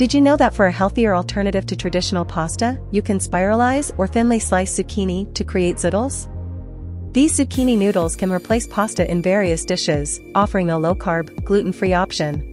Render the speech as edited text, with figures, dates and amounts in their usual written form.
Did you know that for a healthier alternative to traditional pasta, you can spiralize or thinly slice zucchini to create zoodles? These zucchini noodles can replace pasta in various dishes, offering a low-carb, gluten-free option.